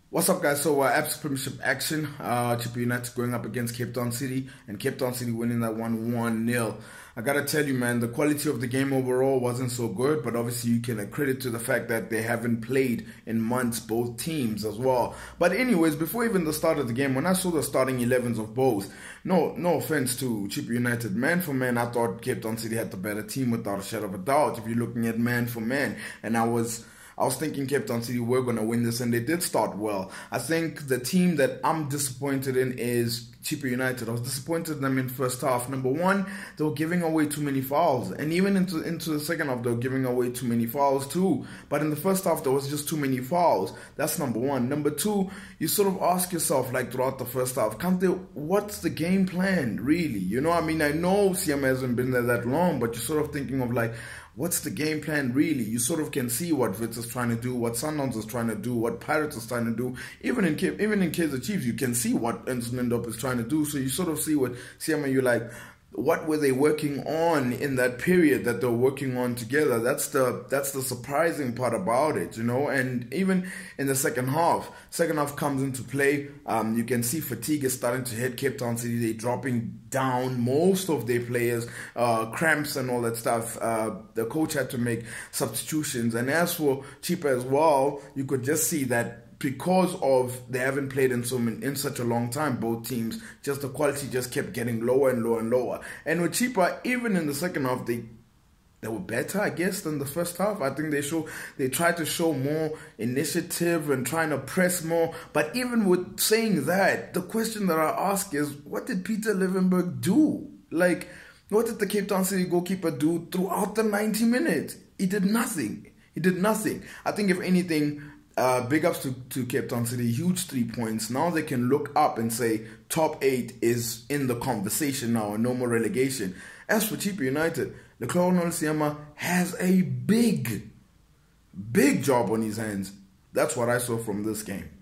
What's up, guys? So, Abs Premiership action. Chippa United going up against Cape Town City, and Cape Town City winning that 1-1-0. I gotta tell you, man, the quality of the game overall wasn't so good, but obviously you can credit to the fact that they haven't played in months, both teams as well. But anyways, before even the start of the game, when I saw the starting 11s of both, no offense to Chippa United, man for man, I thought Cape Town City had the better team without a shadow of a doubt. If you're looking at man for man, and I was thinking Cape Town City were going to win this, and they did start well. I think the team that I'm disappointed in is Chippa United. I was disappointed in them in first half. Number one, they were giving away too many fouls. And even into the second half, they were giving away too many fouls too. But in the first half, there was just too many fouls. That's number one. Number two, you sort of ask yourself, like throughout the first half, what's the game plan, really? You know, I mean, I know Seema hasn't been there that long, but you're sort of thinking of like, what's the game plan really? You sort of can see what Wits is trying to do, what Sundowns is trying to do, what Pirates is trying to do. Even in Kaizer Chiefs, you can see what Nsnindop is trying to do. So you sort of see what Seema, you're like, what were they working on in that period that they're working on together? That's the surprising part about it, you know. And even in the second half comes into play. You can see fatigue is starting to hit Cape Town City. They're dropping down most of their players, cramps and all that stuff. The coach had to make substitutions. And as for Chippa as well, you could just see that because of they haven't played in such a long time, both teams, just the quality just kept getting lower and lower and lower. And with Chippa, even in the second half, they were better, I guess, than the first half. I think they tried to show more initiative and trying to press more. But even with saying that, the question that I ask is, what did Peter Leeuwenburg do? Like, what did the Cape Town City goalkeeper do throughout the 90 minutes? He did nothing. I think if anything, big ups to Cape Town City, huge 3 points. Now they can look up and say top 8 is in the conversation now and no more relegation. As for Chippa United, Lehlohonolo Seema has a big job on his hands. That's what I saw from this game.